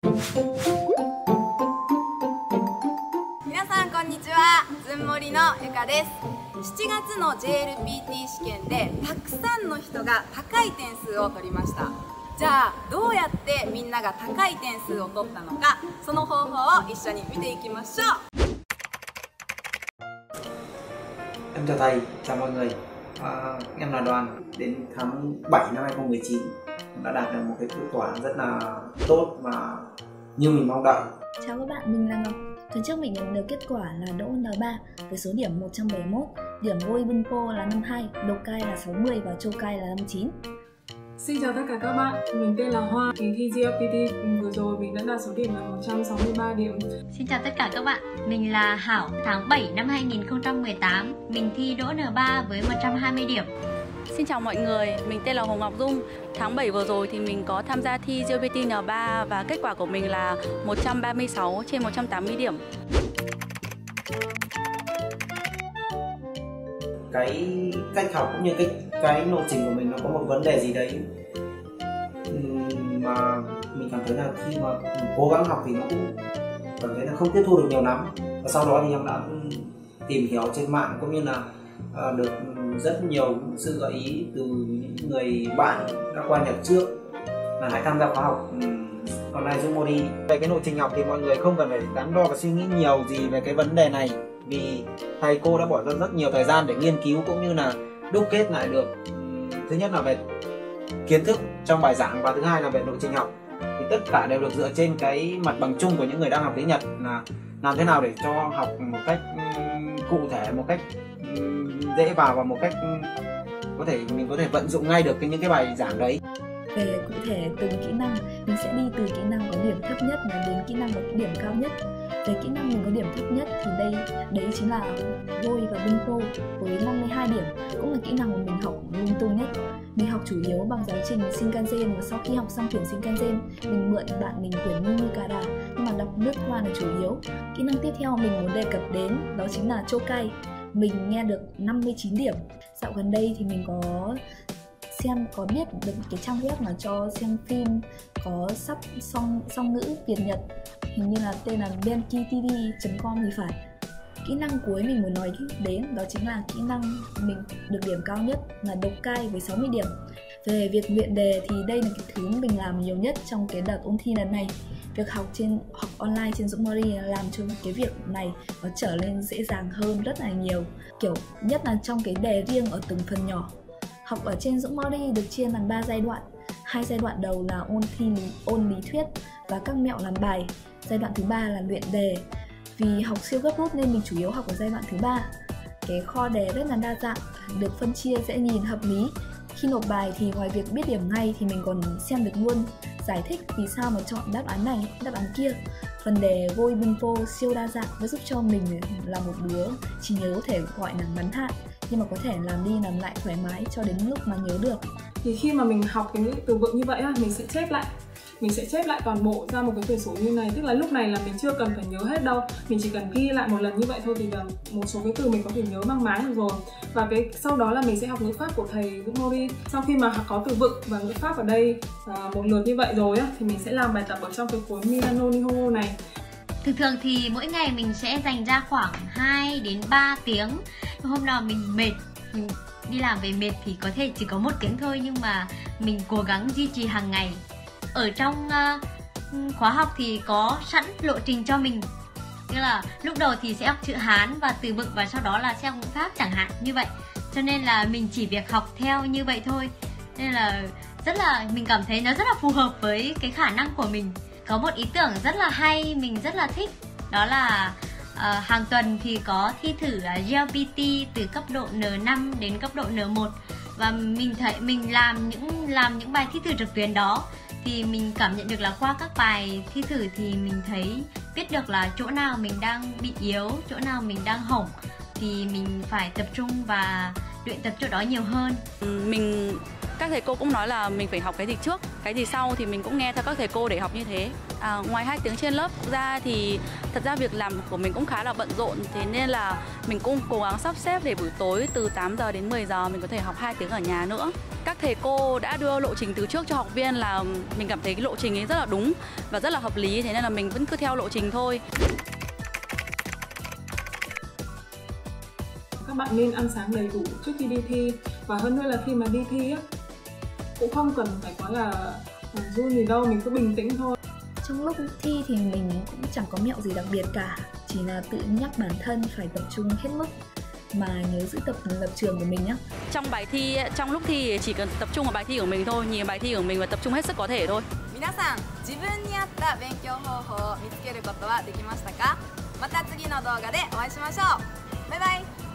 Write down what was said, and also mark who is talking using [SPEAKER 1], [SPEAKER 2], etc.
[SPEAKER 1] 皆さんこんにちは、ずんもりのゆかです。7月の JLPT 試験でたくさんの人が高い点数を取りました。じゃあどうやってみんなが高い点数を取ったのか、その方法を一緒に見ていきましょう。
[SPEAKER 2] Em chào thầy, chào mọi người. Em là Đoàn. Đến tháng 7 năm 2019 đã đạt được một cái kết quả rất là tốt và như mình mong đợi.
[SPEAKER 3] Chào các bạn, mình là Ngọc. Tuần trước mình nhận được kết quả là đỗ N3 với số điểm 171, điểm Voi Bunpo là 52, Dokai là 60 và Chokai là 59.
[SPEAKER 4] Xin chào tất cả các bạn, mình tên là Hoa. Kỳ thi JLPT vừa rồi mình đã đạt số điểm là 163 điểm.
[SPEAKER 5] Xin chào tất cả các bạn, mình là Hảo. Tháng 7 năm 2018, mình thi đỗ N3 với 120 điểm.
[SPEAKER 6] Xin chào mọi người, mình tên là Hồ Ngọc Dung. Tháng 7 vừa rồi thì mình có tham gia thi JLPT N3 và kết quả của mình là 136 trên 180 điểm.
[SPEAKER 2] Cái cách học cũng như cái lộ trình của mình nó có một vấn đề gì đấy mà mình cảm thấy là khi mà mình cố gắng học thì nó cũng cảm thấy là không tiếp thu được nhiều lắm. Và sau đó thì em đã tìm hiểu trên mạng cũng như là được rất nhiều sự gợi ý từ những người bạn đã qua Nhật trước là hãy tham gia khóa học online Zoomori. Về cái lộ trình học thì mọi người không cần phải đắn đo và suy nghĩ nhiều gì về cái vấn đề này, vì thầy cô đã bỏ ra rất nhiều thời gian để nghiên cứu cũng như là đúc kết lại được thứ nhất là về kiến thức trong bài giảng và thứ hai là về lộ trình học. Thì tất cả đều được dựa trên cái mặt bằng chung của những người đang học tiếng Nhật là làm thế nào để cho học một cách cụ thể, một cách dễ vào và một cách mình có thể vận dụng ngay được những cái bài giảng đấy.
[SPEAKER 3] Về cụ thể từng kỹ năng, mình sẽ đi từ kỹ năng có điểm thấp nhất và đến kỹ năng có điểm cao nhất. Về kỹ năng mình có điểm thấp nhất thì đấy chính là Voi và Bunpo với 52 điểm, cũng là kỹ năng mà mình học lung tung nhất. Mình học chủ yếu bằng giáo trình Shinkansen và sau khi học xong quyển Shinkansen, mình mượn bạn mình quyển Mimikara nhưng mà đọc lướt qua là chủ yếu. Kỹ năng tiếp theo mình muốn đề cập đến đó chính là Chokai. Mình nghe được 59 điểm. Dạo gần đây thì mình có biết được cái trang web mà cho xem phim có sắp song ngữ Việt Nhật, hình như là tên là benkitv.com thì phải. Kỹ năng cuối mình muốn nói đến đó chính là kỹ năng mình được điểm cao nhất là Dokai với 60 điểm. Về việc luyện đề thì đây là cái thứ mình làm nhiều nhất trong cái đợt ôn thi lần này. Việc học online trên Zoomori làm cho cái việc này nó trở nên dễ dàng hơn rất là nhiều, kiểu nhất là trong cái đề riêng ở từng phần nhỏ. Học ở trên Zoomori được chia làm 3 giai đoạn. 2 giai đoạn đầu là ôn lý thuyết và các mẹo làm bài. Giai đoạn thứ 3 là luyện đề. Vì học siêu gấp rút nên mình chủ yếu học ở giai đoạn thứ 3. Cái kho đề rất là đa dạng, được phân chia dễ nhìn, hợp lý. Khi nộp bài thì ngoài việc biết điểm ngay thì mình còn xem được luôn giải thích vì sao mà chọn đáp án này, đáp án kia. Phần đề Voi Bunpo siêu đa dạng và giúp cho mình là một đứa trí nhớ có thể gọi là ngắn hạn nhưng mà có thể làm đi làm lại thoải mái cho đến lúc mà nhớ được.
[SPEAKER 4] Thì khi mà mình học cái từ vựng như vậy á, mình sẽ chép lại toàn bộ ra một cái quyển sổ như này. Tức là lúc này là mình chưa cần phải nhớ hết đâu, mình chỉ cần ghi lại một lần như vậy thôi thì là một số cái từ mình có thể nhớ mang máng được rồi. Và sau đó là mình sẽ học ngữ pháp của thầy Zoomori. Sau khi mà có từ vựng và ngữ pháp ở đây một lượt như vậy rồi á, thì mình sẽ làm bài tập ở trong cái cuốn Milano Nihongo này.
[SPEAKER 5] Thường thì mỗi ngày mình sẽ dành ra khoảng 2 đến 3 tiếng. Hôm nào mình mệt, mình đi làm về mệt thì có thể chỉ có 1 tiếng thôi, nhưng mà mình cố gắng duy trì hàng ngày. Ở trong khóa học thì có sẵn lộ trình cho mình. Tức là lúc đầu thì sẽ học chữ Hán và từ vựng và sau đó là sẽ học ngữ pháp chẳng hạn như vậy. Cho nên là mình chỉ việc học theo như vậy thôi. Nên là mình cảm thấy nó rất là phù hợp với cái khả năng của mình. Có một ý tưởng rất là hay, mình rất là thích. Đó là hàng tuần thì có thi thử JLPT từ cấp độ N5 đến cấp độ N1. Và mình thấy mình làm những bài thi thử trực tuyến đó thì mình cảm nhận được là qua các bài thi thử thì mình thấy biết được là chỗ nào mình đang bị yếu, chỗ nào mình đang hỏng thì mình phải tập trung và luyện tập chỗ đó nhiều hơn.
[SPEAKER 6] Các thầy cô cũng nói là mình phải học cái gì trước, cái gì sau thì mình cũng nghe theo các thầy cô để học như thế. Ngoài 2 tiếng trên lớp ra thì thật ra việc làm của mình cũng khá là bận rộn, thế nên là mình cũng cố gắng sắp xếp để buổi tối từ 8 giờ đến 10 giờ mình có thể học 2 tiếng ở nhà nữa. Các thầy cô đã đưa lộ trình từ trước cho học viên là mình cảm thấy cái lộ trình ấy rất là đúng và rất là hợp lý, thế nên là mình vẫn cứ theo lộ trình thôi.
[SPEAKER 4] Các bạn nên ăn sáng đầy đủ trước khi đi thi, và hơn nữa là khi mà đi thi á, cũng không cần phải quá là run gì đâu, mình cứ bình tĩnh thôi.
[SPEAKER 3] Trong lúc thi thì mình cũng chẳng có mẹo gì đặc biệt cả, chỉ là tự nhắc bản thân phải tập trung hết mức mà nhớ giữ lập trường của mình nhé.
[SPEAKER 6] Trong bài thi, trong lúc thi chỉ cần tập trung vào bài thi của mình thôi, nhìn bài thi của mình và tập trung hết sức có thể thôi.
[SPEAKER 1] 皆さん、自分に合った勉強方法を見つけることはできましたか？また次の動画でお会いしましょう。バイバイ。